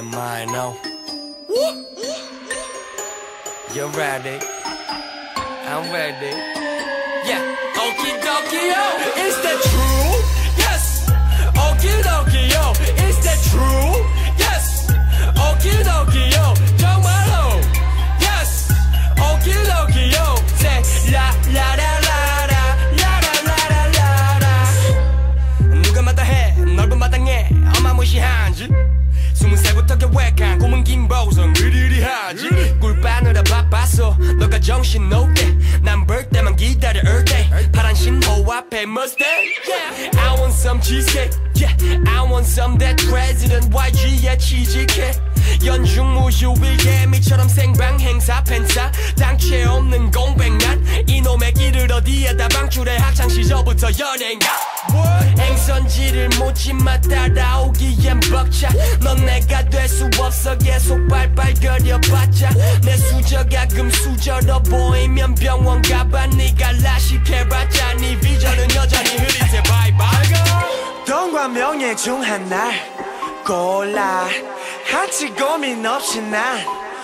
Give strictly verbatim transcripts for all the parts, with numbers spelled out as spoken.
mind, no? You're ready. I'm ready. Yeah. Okie dokie, yo. Is that true? Yes. Okie dokie, yo. Is that true? Yes. Okie dokie, yo. 정말로. Yes. Okie dokie, yo. Say la la la la la la la la la la. 누가 마다해 넓은 마당에 어마무시한지. 스무 살부터 계획한 꿈은 긴 보성 으리으리하지. 꿀 빠느라 바빴어 너가 정신 놓게 난 볼 때만 기다려 all day. 파란 신호 앞에 Mustang. Yeah. I want some cheesecake. Yeah. I want some that President 와이지에 취직해. 연중 무휴일 예미처럼 생방 행사 팬싸 당최 없는 공백난 이놈의 길을 어디에다 방출해 학창시절부터 연예인가. 행선지를 묻지마 따라오기엔 벅차. 넌 내가 될 수 없어 계속 발발거려봤자. 내 수저가 금수저로 보이면 병원 가봐. 네가 라식해봤자 네 비전은 여전히 흐릿해. 바이바이. 돈과 명예 중 하나 골라. 한치 고민 없이 난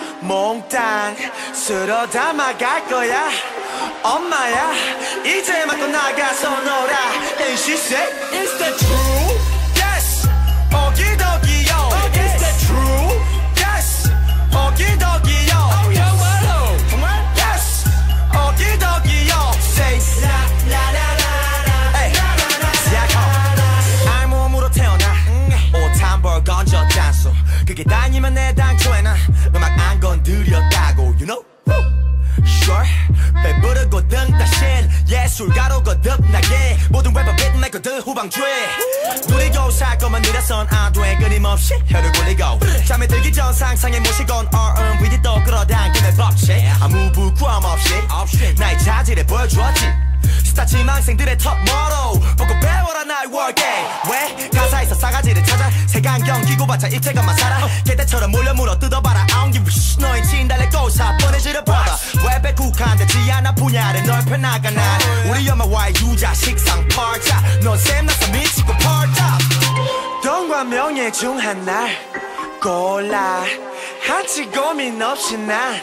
몽땅 쓸어 담아갈 거야. 엄마야 이제 맞고 나가서 놀아. And she said Is that true? Yes. 오기도기요. Okay. Is that true? Yes. 오기도기요. Oh, 정말로. 정말? Yes. 오기도기요. Say la la la la la. 시작하. 알몸으로 태어나 옷 한 벌 건져 짠소. 그게 다니면 내 당초에는 음악 안 건드렸다고. You know? Sure. 배부르고 등 따신 예술가로 거듭나게. 모든 래퍼 비트메이커들 후방주에 누리고 살 것만 이래선 안 돼. 끊임없이 혀를 굴리고 잠에 들기 전 상상에 모시곤 알 엠 비 디 또 끌어당기는 법칙. 아무 부끄럼 없이 나의 자질을 보여주었지. 스타 지망생들의 톱 모로 보고 배워라 나의 working. 왜 가사에서 싸가지를 찾아 색안경 끼고 봤자 입체감만 살아. 개떼처럼 몰려 물어 뜯어봐라. I don't give a shit. 너의 진달래 꼬사 뻔해지를 봐봐. 웹에 국한되지 않아 분야를 넓혀나가. 난 우리 엄마와의 유자 식상 팔자. 넌 샘나서 미치고 펄자. 돈과 명예 중 하나 골라. 한치 고민 없이 난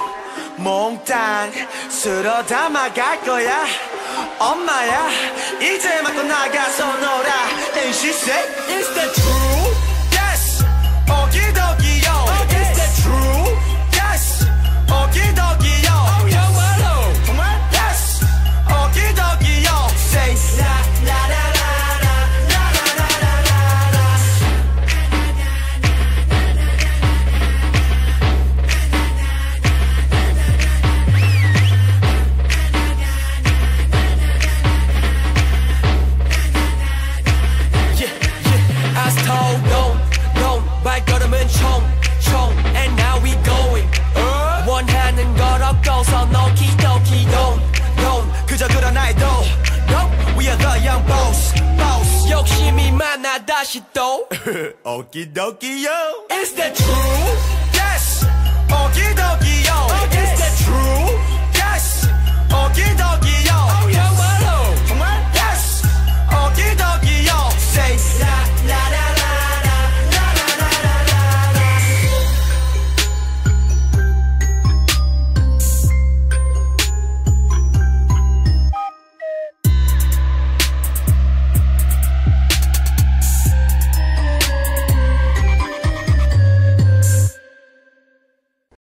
몽땅 쓸어 담아갈 거야. 엄마야 이제 맞고 나가서 놀아. And she said Is that true? Yes. 오기도기요. Okay. Is that true? Yes. 오기도기요. Oh, 정말로. 정말? Yes. 오기도기요. Say la la la la la la la la la la. Don't, don't, 발걸음은 총, 총, and now we going. uh? 원하는 걸 얻고서 놓기 도기 don't, don't. 그저 그런 나의 도 Nope. We are the young boss, boss. 욕심이 많아 다시 또. 오기도기요. Is that true? Yes. 오기도기요. Okay. Is that true? Yes. 오기도기요.